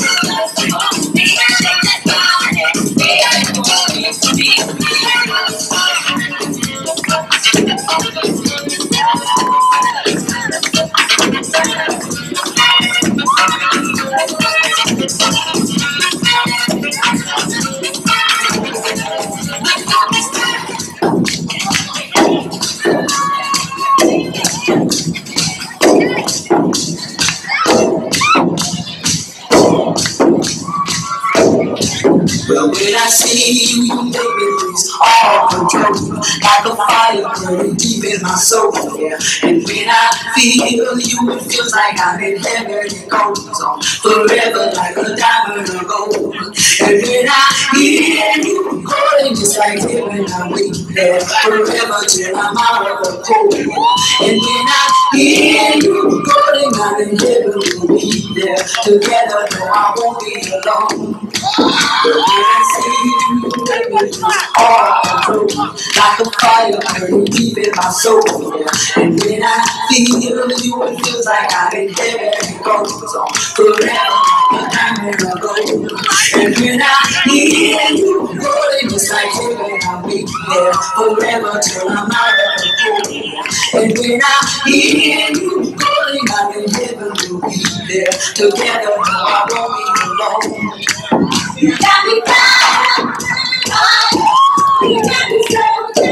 Well, when I see you, you make me lose all control, like a fire burning deep in my soul, yeah. And when I feel you, it feels like I'm in heaven. It goes on forever like a diamond of gold. And when I hear you calling, it's like heaven. I wait there forever till I'm out of the cold. And when I hear you calling, I'm in heaven. We'll be there together, no, I won't be alone. But when I see you, baby, it's all control, like a fire burning deep in my soul, yeah. And when I feel you, it feels like I'm in heaven. It goes on forever, like a diamond of gold. And when I hear you calling, it's like heaven. I'll be there forever till I'm out of the cold. And when I hear you calling, I'm in heaven. We'll be there together, no, I won't be alone. You got me down, you got me so,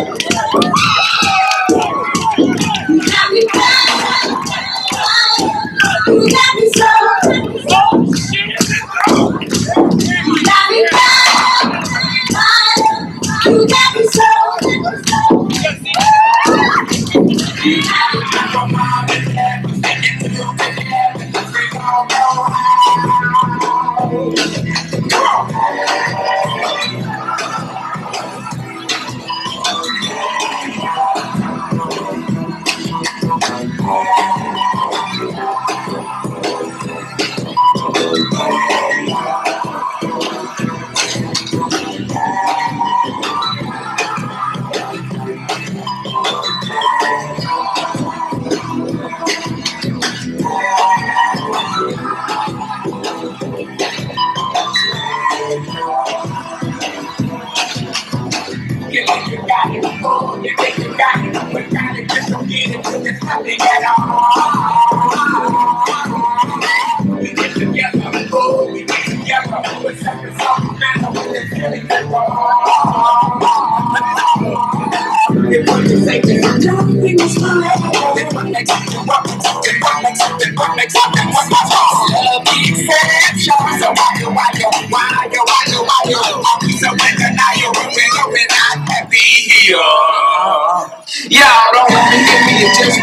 you got me down, you got me so, you got me down, you got me so. Y'all don't want to give me a just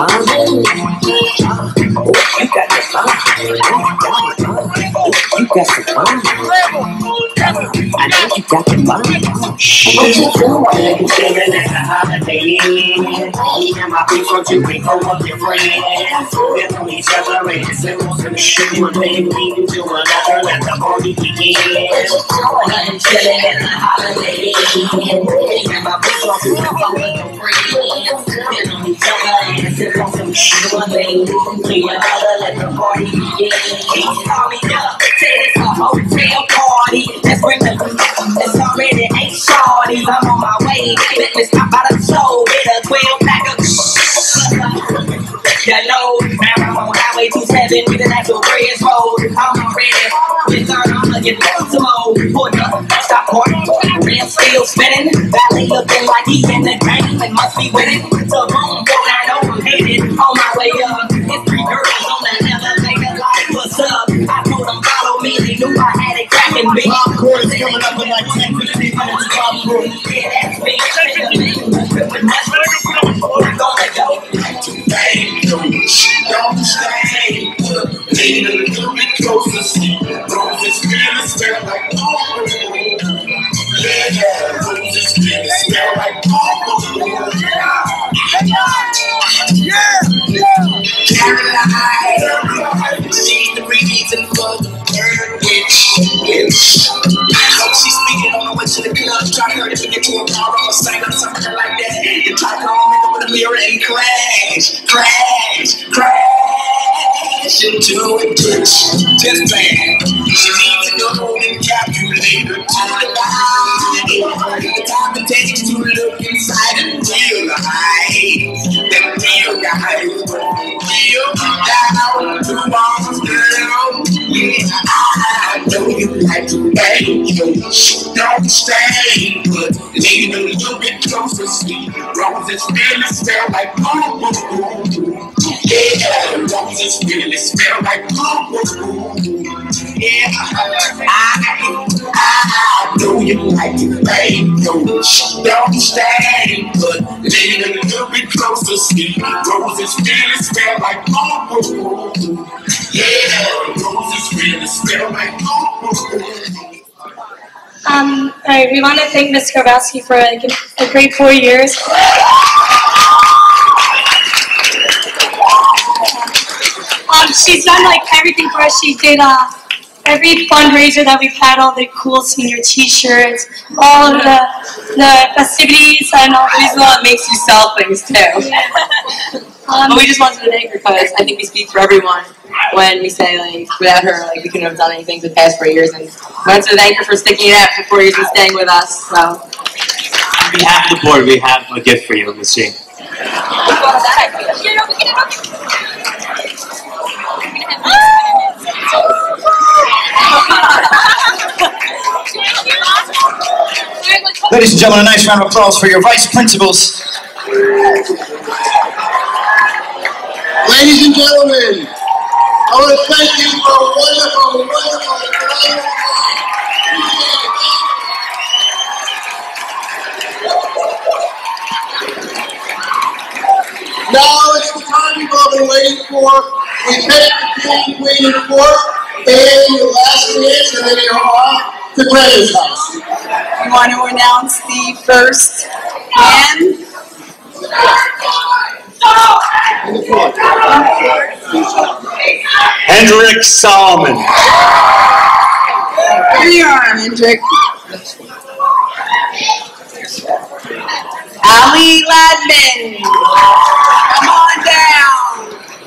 bomb. Oh, you got the bomb. You got the bomb. I know you got the bomb. What you doing? Chilling at the holiday. Me and my people, you can go up your friends. We know each other and it's a shoe. One thing leading to another, let the party begin. I'm chilling at the holiday. Me and my people, you can go up your friends. We know each other and it's a shoe. One thing leading to another, let the party begin. Call me up, say it's a hotel party. Let's bring the it's already eight shorties. I'm on my way. Let me stop by the show. Get a twelve pack of you know, now I'm on Highway two seven with an actual Reds Road. I'm ready. This time I'ma get some more. Put up, stop pouring. Red still spinning. Valley looking like he in the game and must be winning. So boom, go down over, headed on my way up. It's three girls on the elevator like, what's up? I told them follow me. They knew I had it cracking big. Popcorn is coming up in like ten fifteen minutes. Popcorn. Yeah, that's me. I'm gonna go. Hey, don't stay. Lean a little bit closer. See, roses really smell like home. Yeah, roses really smell like home. Yeah, yeah. Caroline, she's the reason for the bird witch. So she's speaking on the way to the club. Try her to get to a bar or sign up something like that. You try to come in with a mirror and crash, crash, crash into a ditch. Just saying, she needs to go and calculate her to the body. The time it takes to look inside and realize that real guys real down to bombs, girl. Yeah, I know you like to bang. Don't stay, but lean a little bit closer. Sweet roses really smell like boom, boom, boom. Yeah, roses really smell like boom, boom, boom. Yeah, I, I know you like to bang. Don't stay, but lean a little bit closer. Sweet roses really smell like boom, boom, boom. Yeah, roses really smell like boom, boom, boom. Um, all right, we want to thank Miz Grabowski for like a great four years. Um, she's done like everything for us. She did uh, every fundraiser that we've had, all the cool senior T-shirts, all of the the festivities, and all She's the one that makes you sell things too. um, but we just wanted to thank her because I think we speak for everyone when we say, like, without her, like, we couldn't have done anything for the past four years. And we want to thank her for sticking it out for four years and staying with us. So, on behalf of the board, we have a gift for you, Miss Jean. Ladies and gentlemen, a nice round of applause for your vice principals. Ladies and gentlemen, I want to thank you for a wonderful, wonderful, wonderful. Now it's the time you've all been waiting for. We take the king, queen, and court, and your last dance, and then you're off to Granny's house. we want to announce the first man. Hendrik Solomon. Here you are, Hendrik. Ali Ladman. Come on down.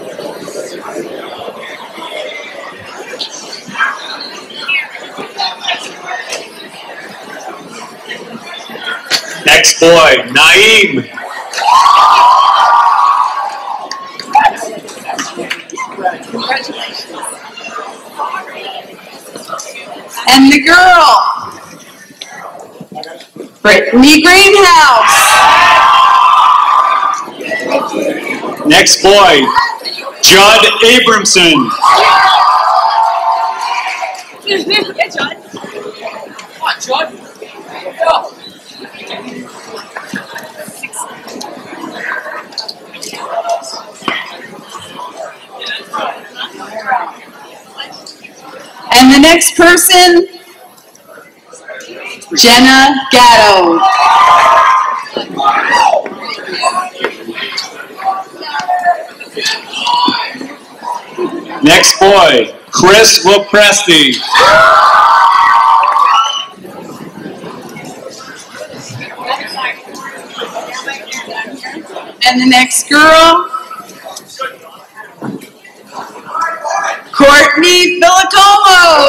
Next boy, Naeem. Congratulations. And the girl, Brittany Greenhouse. Next boy, Judd Abramson. Yeah, Judd. Come on, Judd. Go. next person, Jenna Gatto. Next boy, Chris Lopresti. And the next girl, Courtney Villicomo.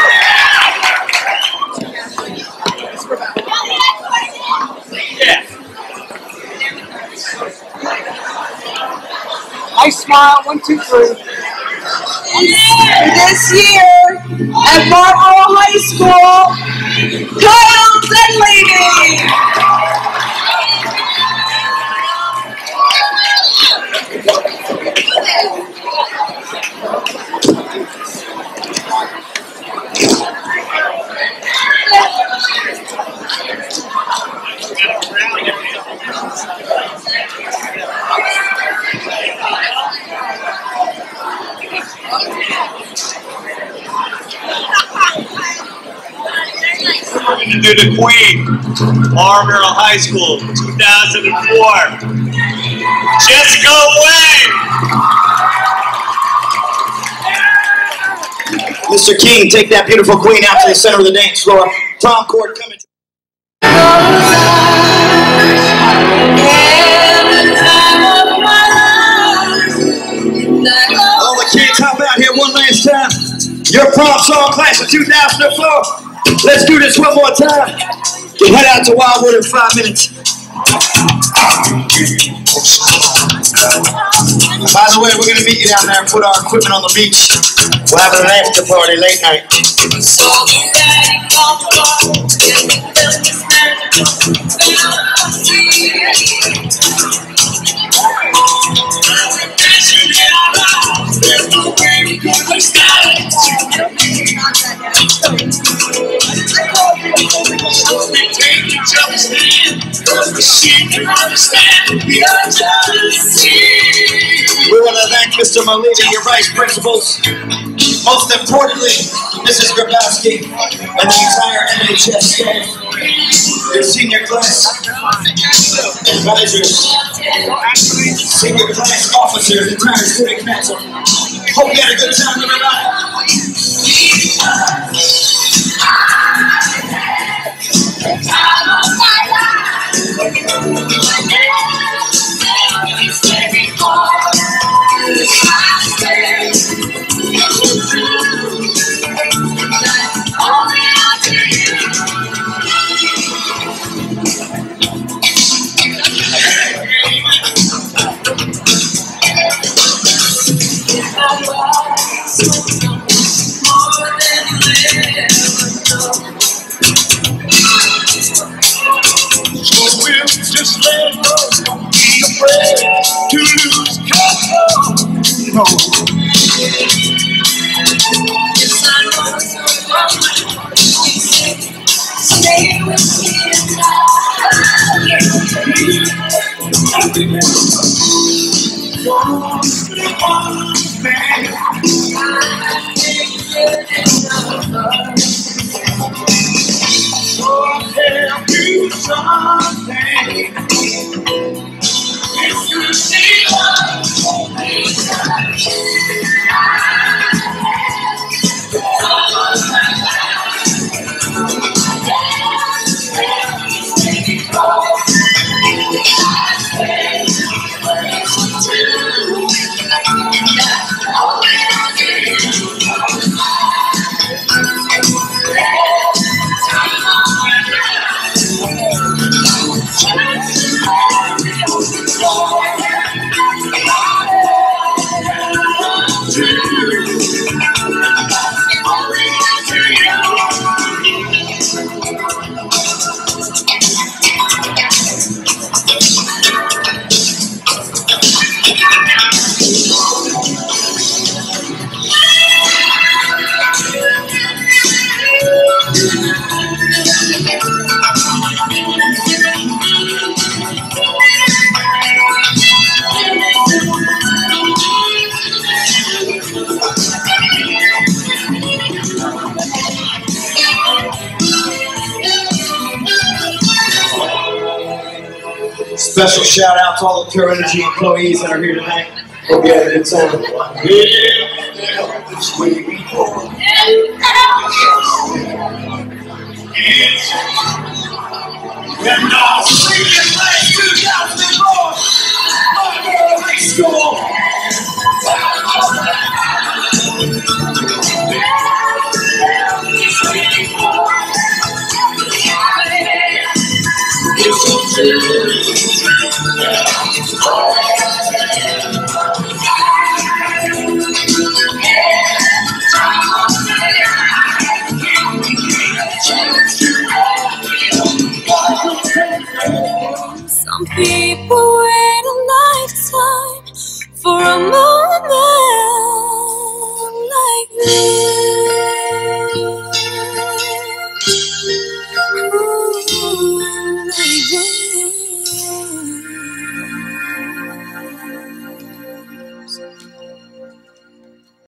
Yeah. Nice smile, one, two, three. This year at Marlboro High School, Kyles and Lady. We're going to do the Queen, Marlboro High School, two thousand four. Jessica Wayne! Mister King, take that beautiful queen out to the center of the dance floor. Prom court coming. All the kids, hop out here one last time. Your prom song class of two thousand four. Let's do this one more time. You head out to Wildwood in five minutes. By the way, we're going to meet you down there and put our equipment on the beach. We're having an after party late night. We want to thank Mister Malini, your vice principals. Most importantly, Missus Grabowski and the entire N H S staff, your senior class advisors, senior class officers, entire student council. Hope you had a good time, everybody. Just let go, don't be afraid to lose control. No. Yes, I know stay with me I'll tell you something. If you see Special shout out to all the Pure Energy employees that are here tonight. Hope you had a good time. And I'll see you late two thousand four, Marlboro High School. Some people